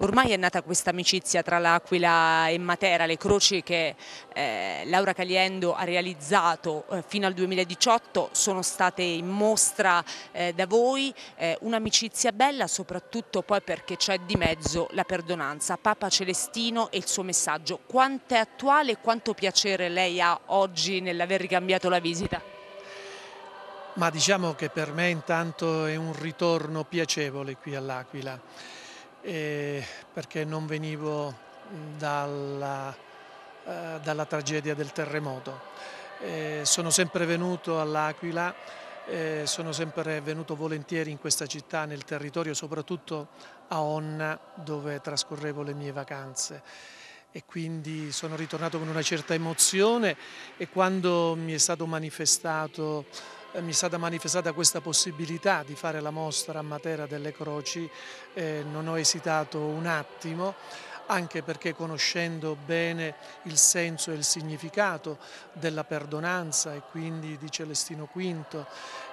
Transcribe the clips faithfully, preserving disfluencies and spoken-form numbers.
Ormai è nata questa amicizia tra L'Aquila e Matera, le croci che eh, Laura Caliendo ha realizzato eh, fino al duemiladiciotto sono state in mostra eh, da voi, eh, un'amicizia bella soprattutto poi perché c'è di mezzo la perdonanza, Papa Celestino e il suo messaggio. Quanto è attuale e quanto piacere lei ha oggi nell'aver ricambiato la visita? Ma diciamo che per me intanto è un ritorno piacevole qui all'Aquila, eh, perché non venivo dalla, eh, dalla tragedia del terremoto. Eh, sono sempre venuto all'Aquila, eh, sono sempre venuto volentieri in questa città, nel territorio, soprattutto a Onna, dove trascorrevo le mie vacanze. E quindi sono ritornato con una certa emozione e quando mi è stato manifestato eh, mi è stata manifestata questa possibilità di fare la mostra a Matera delle Croci, eh, non ho esitato un attimo, anche perché conoscendo bene il senso e il significato della perdonanza e quindi di Celestino V,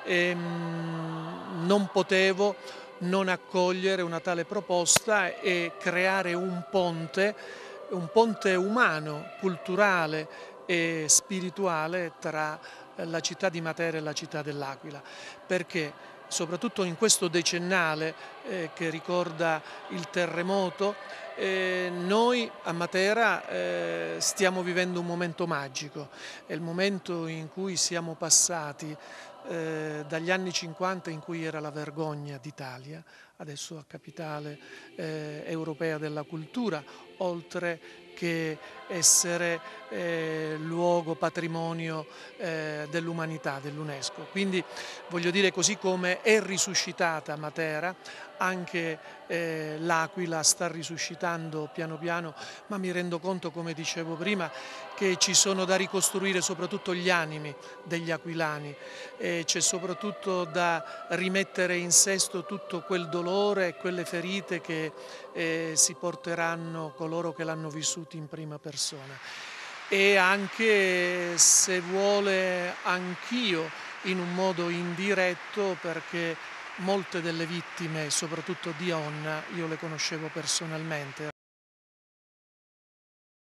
ehm, non potevo non accogliere una tale proposta e creare un ponte, un ponte umano, culturale e spirituale tra la città di Matera e la città dell'Aquila, perché soprattutto in questo decennale eh, che ricorda il terremoto, eh, noi a Matera eh, stiamo vivendo un momento magico, è il momento in cui siamo passati eh, dagli anni cinquanta in cui era la vergogna d'Italia, adesso a capitale eh, europea della cultura, oltre che essere eh, luogo patrimonio eh, dell'umanità, dell'UNESCO. Quindi voglio dire, così come è risuscitata Matera, anche eh, l'Aquila sta risuscitando piano piano, ma mi rendo conto, come dicevo prima, che ci sono da ricostruire soprattutto gli animi degli aquilani, e c'è soprattutto da rimettere in sesto tutto quel dolore e quelle ferite che eh, si porteranno coloro che l'hanno vissuto in prima persona. E anche, se vuole, anch'io in un modo indiretto, perché molte delle vittime, soprattutto di Onna, io le conoscevo personalmente.